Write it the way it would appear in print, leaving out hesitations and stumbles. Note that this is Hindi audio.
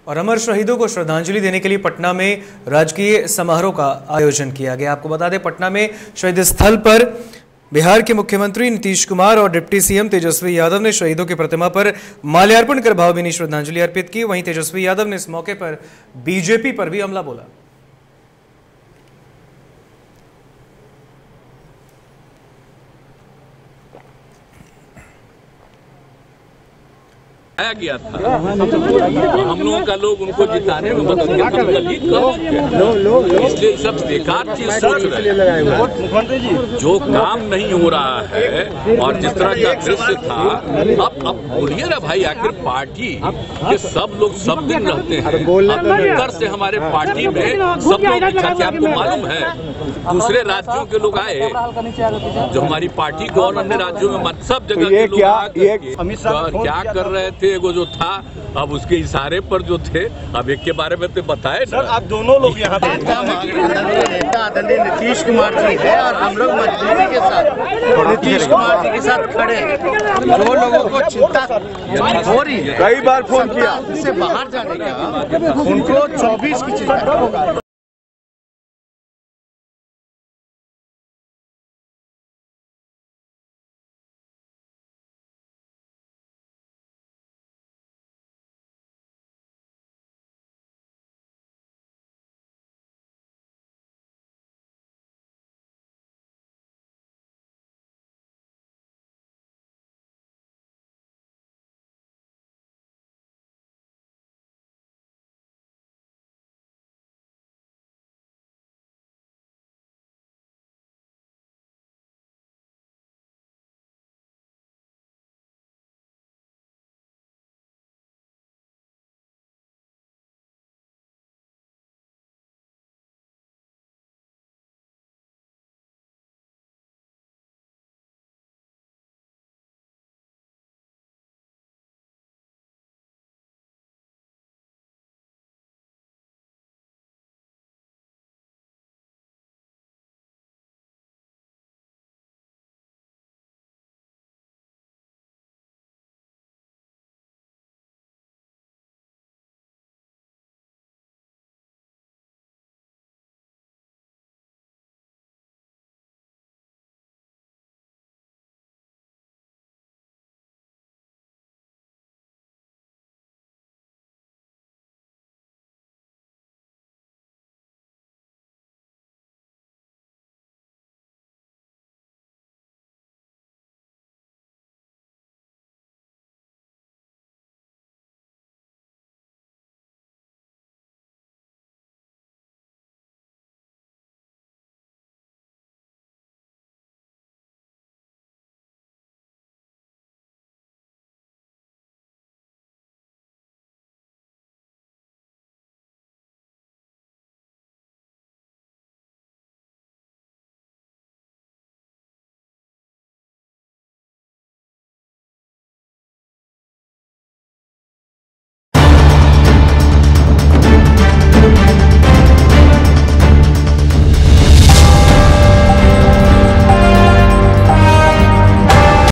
और अमर शहीदों को श्रद्धांजलि देने के लिए पटना में राजकीय समारोह का आयोजन किया गया। आपको बता दें, पटना में शहीद स्थल पर बिहार के मुख्यमंत्री नीतीश कुमार और डिप्टी सीएम तेजस्वी यादव ने शहीदों की प्रतिमा पर माल्यार्पण कर भावभीनी श्रद्धांजलि अर्पित की। वहीं तेजस्वी यादव ने इस मौके पर बीजेपी पर भी हमला बोला। आया गया था, हम लोगों का लोग उनको जिताने में मदद कर, इसलिए सब बेकार चीज सोच रहे हैं। जो काम नहीं हो रहा है और जिस तरह का दृश्य था, अब बोलिए ना भाई, आखिर पार्टी के सब लोग सब दिन रहते हैं। अंदर से हमारे पार्टी में सब लोग इकट्ठे, आपको मालूम है दूसरे राज्यों के लोग आए जो हमारी पार्टी को और अन्य राज्यों में सब जगह के लोग क्या कर रहे थे। वो जो था, अब उसके इशारे पर जो थे, अब एक के बारे में तो बताए सर। आप दोनों लोग यहाँ पे नेता आदरणीय नीतीश कुमार जी है और हम लोग मजबूरी के साथ नीतीश कुमार जी के साथ खड़े हैं। जो लोगों को चिंता हो रही है, कई बार फोन किया से बाहर जाने का, उनको 24 की चिंता।